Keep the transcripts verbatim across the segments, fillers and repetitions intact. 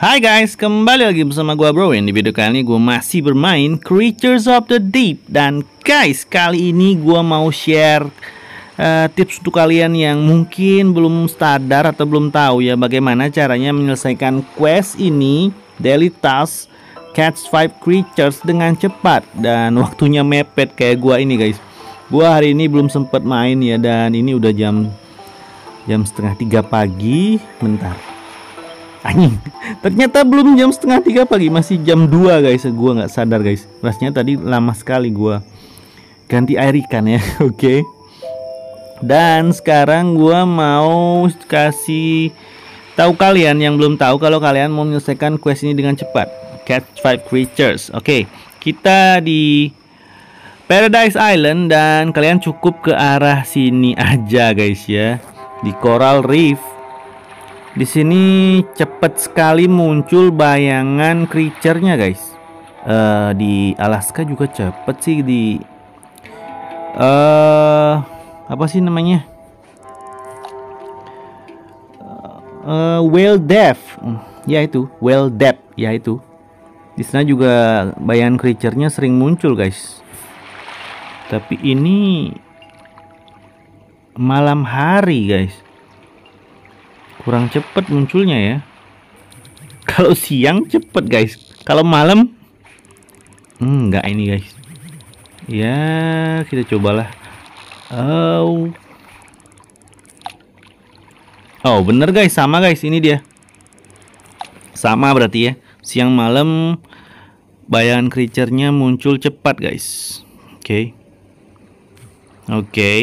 Hai guys, kembali lagi bersama gua Bro. Di video kali ini gua masih bermain Creatures of the Deep. Dan guys, kali ini gua mau share uh, tips untuk kalian yang mungkin belum sadar atau belum tahu ya bagaimana caranya menyelesaikan quest ini, Daily Task Catch five Creatures dengan cepat dan waktunya mepet kayak gua ini guys. Gua hari ini belum sempet main ya, dan ini udah jam jam setengah tiga pagi. Bentar, anjing, ternyata belum jam setengah tiga pagi, masih jam dua guys. Gua nggak sadar guys, rasanya tadi lama sekali gua ganti air ikan ya. Oke, okay. Dan sekarang gua mau kasih tahu kalian yang belum tahu, kalau kalian mau menyelesaikan quest ini dengan cepat, catch five creatures. Oke, okay. Kita di Paradise Island dan kalian cukup ke arah sini aja guys ya, di Coral Reef. Di sini cepet sekali muncul bayangan creature-nya guys. Uh, di Alaska juga cepet sih, di uh, apa sih namanya? Uh, whale depth. Ya itu, whale depth, ya itu. Di sana juga bayangan creature-nya sering muncul guys. Tapi ini malam hari guys, kurang cepet munculnya ya. Kalau siang cepet guys, kalau malam hmm, enggak ini guys. Ya kita cobalah. Oh, oh bener guys, sama guys, ini dia. Sama berarti ya, siang malam bayangan creature-nya muncul cepat guys. Oke, okay. Oke. Okay.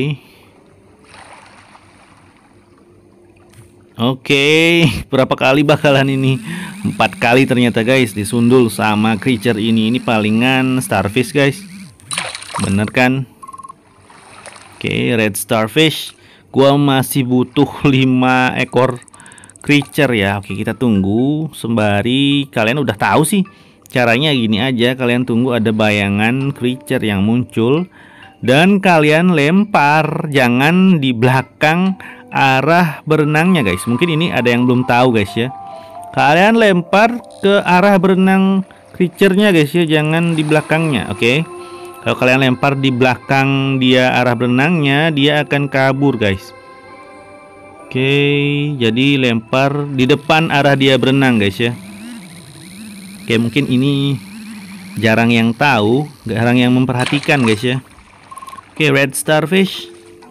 Oke, okay. Berapa kali bakalan ini? Empat kali ternyata guys disundul sama creature ini. Ini palingan starfish guys, bener kan? Oke, okay, red starfish. Gua masih butuh lima ekor creature ya. Oke, okay, kita tunggu sembari kalian udah tahu sih caranya. Gini aja, kalian tunggu ada bayangan creature yang muncul dan kalian lempar, jangan di belakang arah berenangnya guys. Mungkin ini ada yang belum tahu guys ya. Kalian lempar ke arah berenang creature-nya guys ya, jangan di belakangnya. Oke, okay? Kalau kalian lempar di belakang dia arah berenangnya, dia akan kabur guys. Oke, okay, jadi lempar di depan arah dia berenang guys ya. Oke, okay, mungkin ini jarang yang tahu, jarang yang memperhatikan guys ya. Oke, okay, red starfish.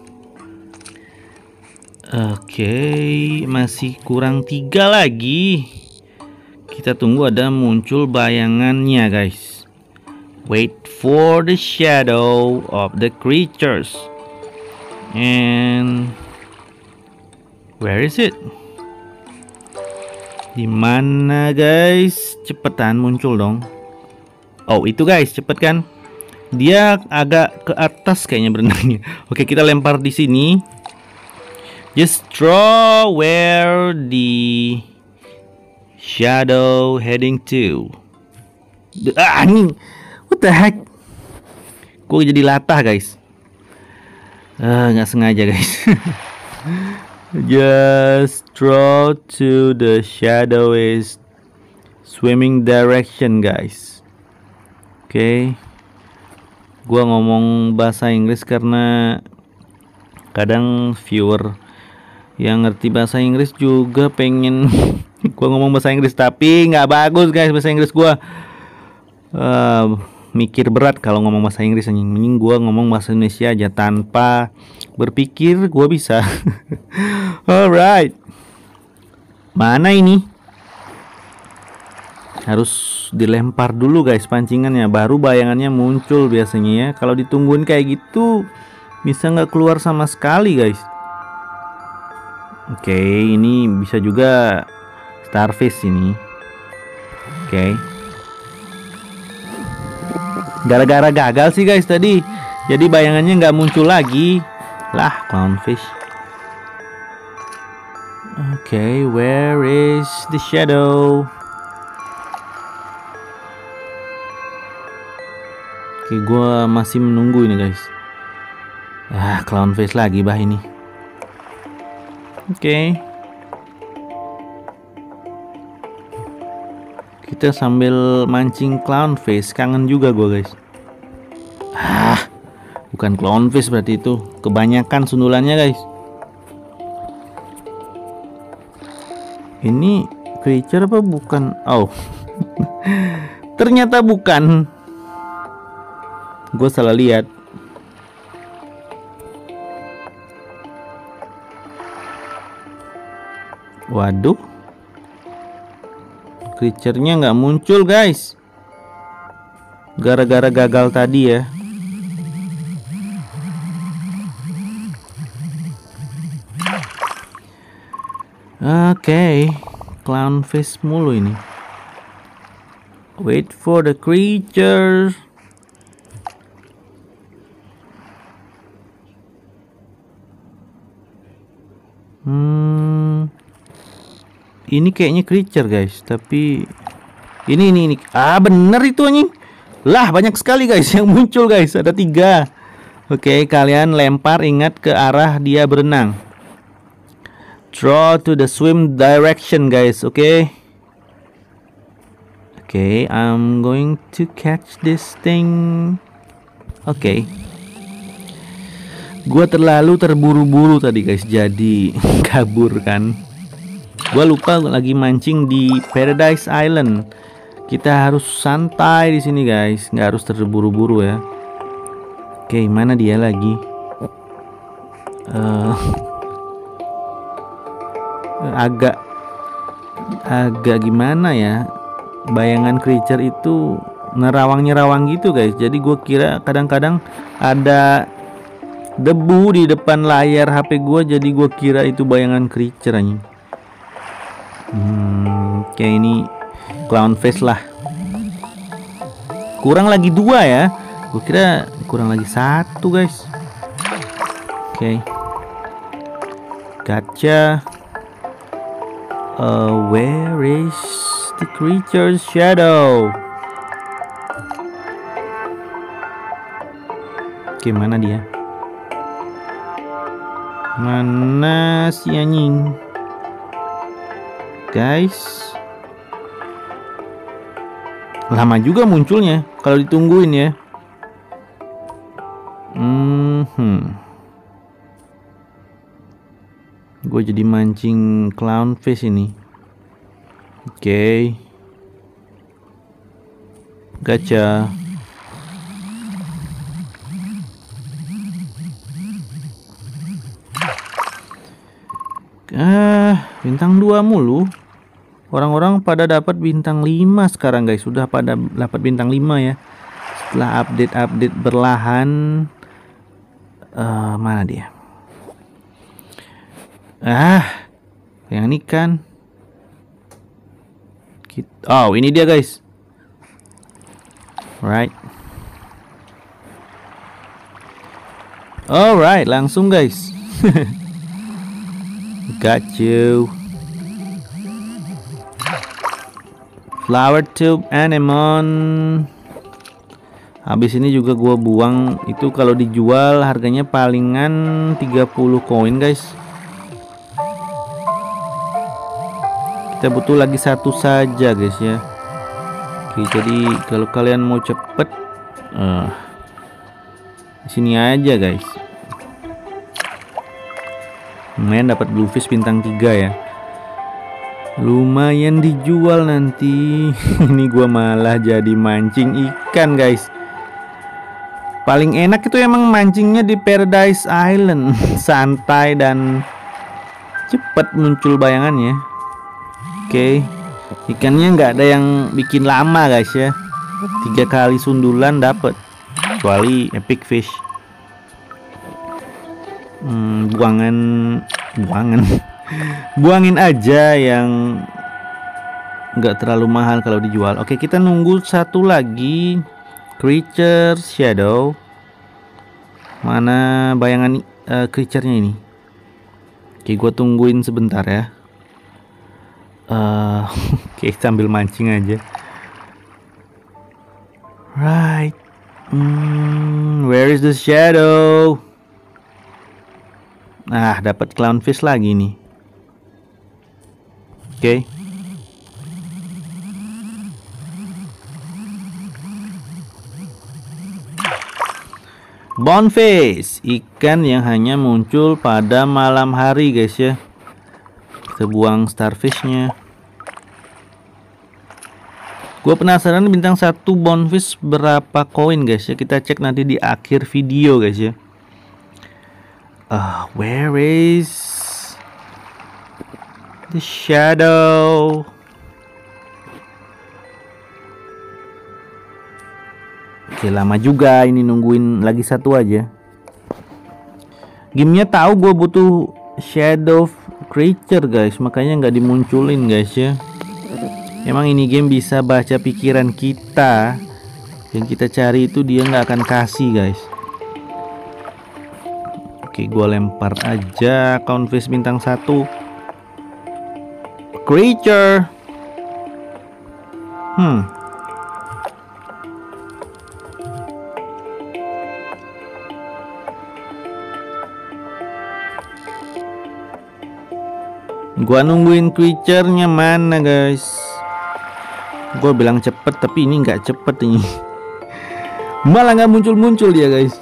Oke, okay, masih kurang tiga lagi. Kita tunggu ada muncul bayangannya guys. Wait for the shadow of the creatures. And where is it? Dimana guys? Cepetan muncul dong. Oh itu guys, cepet kan? Dia agak ke atas kayaknya berenangnya. Oke, kita lempar di sini. Just draw where the shadow heading to. Ah, anjing. What the heck? Gue jadi latah guys. Ah, nggak sengaja guys. Just draw to the shadow is swimming direction guys. Oke. Okay. Gua ngomong bahasa Inggris karena kadang viewer yang ngerti bahasa Inggris juga pengen gua ngomong bahasa Inggris, tapi nggak bagus guys bahasa Inggris gua. Uh, mikir berat kalau ngomong bahasa Inggris, anjing. Mending gua ngomong bahasa Indonesia aja tanpa berpikir, gua bisa. Alright, mana ini? Harus dilempar dulu guys pancingannya, baru bayangannya muncul biasanya ya. Kalau ditungguin kayak gitu bisa nggak keluar sama sekali guys. Oke, okay, ini bisa juga starfish ini. Oke, okay. Gara-gara gagal sih guys tadi, jadi bayangannya nggak muncul lagi. Lah, clownfish. Oke, okay, where is the shadow? Oke, okay, gua masih menunggu ini guys. Ah, clownfish lagi bah ini. Oke. Okay. kita sambil mancing clownfish. Kangen juga gue guys. Ah, bukan clownfish berarti itu. Kebanyakan sundulannya guys. Ini creature apa bukan? Oh, ternyata bukan. Gue salah lihat. Waduh, creature-nya nggak muncul guys, gara-gara gagal tadi ya. Oke, okay. Clownfish mulu ini. Wait for the creature. Hmm, ini kayaknya creature guys, tapi ini ini ini. Ah bener itu anjing. Lah banyak sekali guys yang muncul guys. Ada tiga. Oke, okay, kalian lempar, ingat ke arah dia berenang. Draw to the swim direction guys. Oke. Okay? Oke, okay, I'm going to catch this thing. Oke. Okay. Gua terlalu terburu-buru tadi guys, jadi kabur kan. Gua lupa lagi mancing di Paradise Island. Kita harus santai di sini guys, nggak harus terburu-buru ya. Oke, mana dia lagi? Uh, agak agak gimana ya? Bayangan creature itu nerawang-nyerawang gitu guys. Jadi gue kira kadang-kadang ada debu di depan layar H P gue, jadi gue kira itu bayangan creature aja. Hmm, kayak ini clownfish lah. Kurang lagi dua ya. Gue kira kurang lagi satu guys. Oke, okay. Gotcha. Uh, where is the creature's shadow? Oke, okay, mana dia? Mana si anjing? Guys, lama juga munculnya kalau ditungguin ya. Hmm, gue jadi mancing clownfish ini. Oke, okay. Gacha. Ah, bintang dua mulu. Orang-orang pada dapat bintang lima sekarang guys. Sudah pada dapat bintang lima ya. Setelah update-update berlahan. uh, Mana dia? Ah, yang ini kan. Oh, ini dia guys. Right. Alright, langsung guys. Got you. Flower tube anemone. Habis ini juga gua buang. Itu kalau dijual harganya palingan tiga puluh koin guys. Kita butuh lagi satu saja guys ya. Oke, jadi kalau kalian mau cepet uh, di sini aja guys. Lumayan dapat bluefish bintang tiga ya. Lumayan dijual nanti. Ini gua malah jadi mancing ikan guys. Paling enak itu emang mancingnya di Paradise Island. Santai dan cepet muncul bayangannya. Oke, ikannya nggak ada yang bikin lama guys ya. Tiga kali sundulan dapat, kecuali epic fish. Hmm, buangan buangan buangin aja yang nggak terlalu mahal kalau dijual. Oke, kita nunggu satu lagi creature shadow. Mana bayangan uh, creature-nya ini? Oke, gua tungguin sebentar ya. uh, Oke, sambil mancing aja. Right. Hmm, where is the shadow? Nah, dapat clownfish lagi nih. Oke. Okay. Bonefish, ikan yang hanya muncul pada malam hari guys ya. Kita buang starfishnya. Gue penasaran bintang satu bonefish berapa koin guys ya. Kita cek nanti di akhir video guys ya. Uh, where is the shadow? Oke, lama juga ini nungguin lagi satu aja. Gamenya tahu gue butuh shadow creature guys, makanya nggak dimunculin guys ya. Emang ini game bisa baca pikiran kita. Yang kita cari itu dia nggak akan kasih guys. Oke, gue lempar aja Countfish bintang satu. Creature. Hmm. Gua nungguin creature-nya mana guys. Gua bilang cepet tapi ini nggak cepet ini. Malah nggak muncul-muncul dia guys.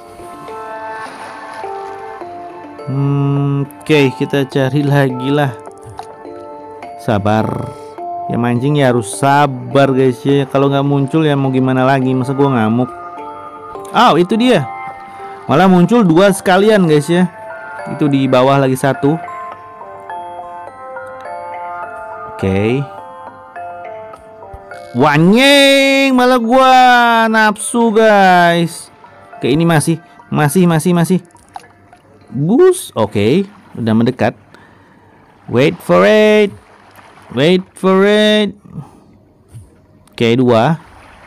Hmm, Oke okay, kita cari lagi lah. Sabar. Ya mancing ya harus sabar guys ya. Kalau nggak muncul ya mau gimana lagi. Masa gua ngamuk. Oh itu dia. Malah muncul dua sekalian guys ya. Itu di bawah lagi satu. Oke, okay. Wanyeng, malah gua nafsu guys. Oke, ini masih, masih, masih, masih. Bus, oke, okay. Udah mendekat. Wait for it, wait for it. Oke, okay, dua,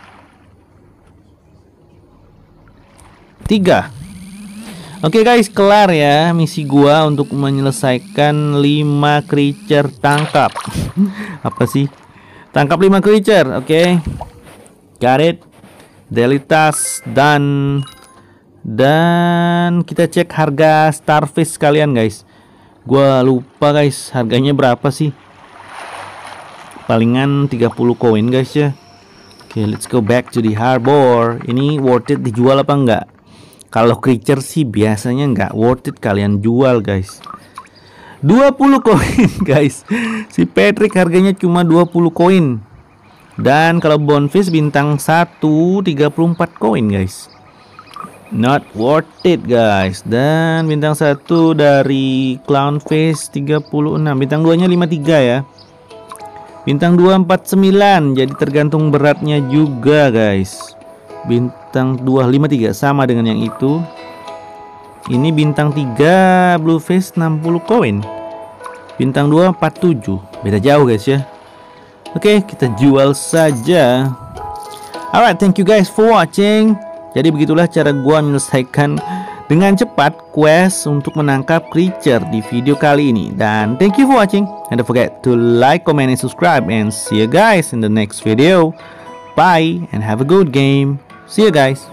tiga. Oke okay guys, kelar ya misi gua untuk menyelesaikan lima creature tangkap. Apa sih? Tangkap lima creature, oke. Okay. Got it. Daily task done. Dan kita cek harga starfish kalian guys. Gua lupa guys, harganya berapa sih? Palingan tiga puluh koin guys ya. Oke, okay, let's go back to the harbor. Ini worth it dijual apa enggak? Kalau creature sih biasanya nggak worth it kalian jual guys. dua puluh koin guys. Si Patrick harganya cuma dua puluh koin. Dan kalau Bonefish bintang satu tiga puluh empat koin guys. Not worth it guys. Dan bintang satu dari Clownfish tiga puluh enam. Bintang dua nya lima puluh tiga ya. Bintang dua empat puluh sembilan. Jadi tergantung beratnya juga guys. Bintang dua lima tiga sama dengan yang itu. Ini bintang tiga Bluefish enam puluh koin. Bintang dua empat puluh tujuh. Beda jauh guys ya. Oke, kita jual saja. Alright, thank you guys for watching. Jadi begitulah cara gua menyelesaikan dengan cepat quest untuk menangkap creature di video kali ini. Dan thank you for watching. And don't forget to like, comment, and subscribe. And see you guys in the next video. Bye and have a good game. See you guys.